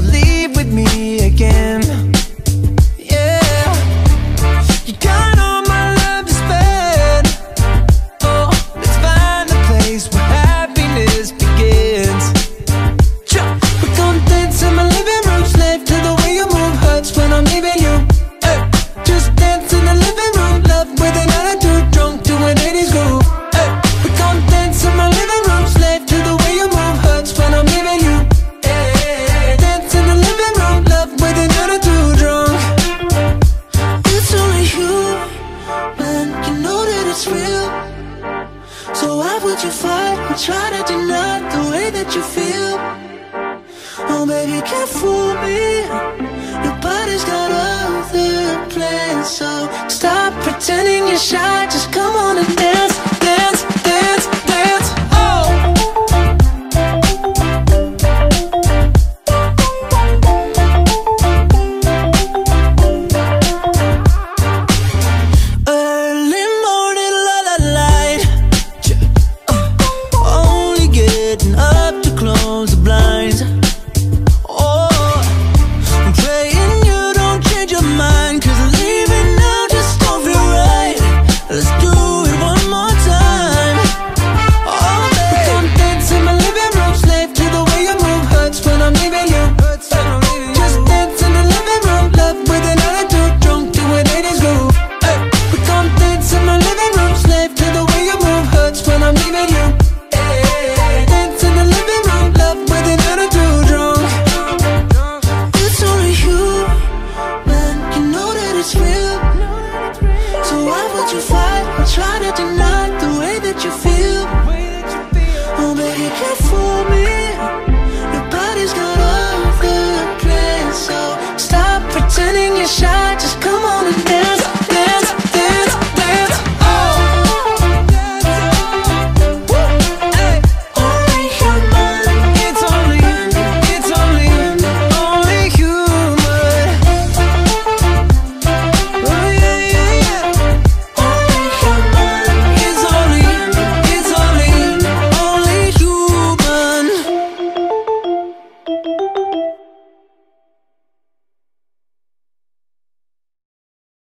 so leave with me again. Yeah, you got all my love to spend. Oh, let's find a place where happiness begins. We're gonna dance in my living room, slave to the way you move, hurts when I'm leaving you. Just dance in the living room, love with an attitude, drunk to an 80s groove. We're gonna dance in my living room, slave to the way you move, hurts when I'm leaving you. Dance in the living room, love with an attitude, drunk. It's only you, man, you know that it's real. So why would you fight or try to deny the way that you feel? Oh baby, you can't fool me. Your body's got other plans, so stop pretending you're shy. Just come on and dance.